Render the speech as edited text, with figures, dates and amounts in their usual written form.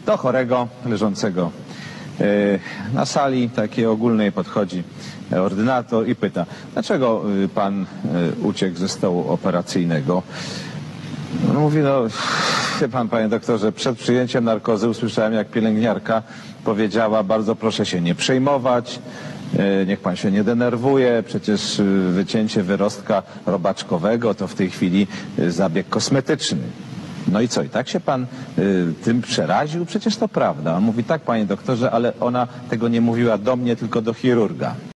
Do chorego, leżącego na sali takiej ogólnej podchodzi ordynator i pyta, dlaczego pan uciekł ze stołu operacyjnego? No, mówi, no wie pan, panie doktorze, przed przyjęciem narkozy usłyszałem, jak pielęgniarka powiedziała, bardzo proszę się nie przejmować, niech pan się nie denerwuje, przecież wycięcie wyrostka robaczkowego to w tej chwili zabieg kosmetyczny. No i co, i tak się pan tym przeraził? Przecież to prawda. On mówi, tak, panie doktorze, ale ona tego nie mówiła do mnie, tylko do chirurga.